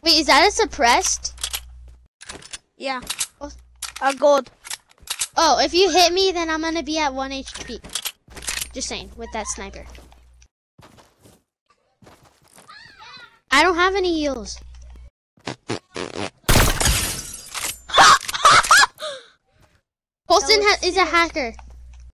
Wait, is that a suppressed? Yeah. Gold. Oh, if you hit me, then I'm gonna be at 1 HP. Just saying, with that sniper. I don't have any heals. Colson is a hacker.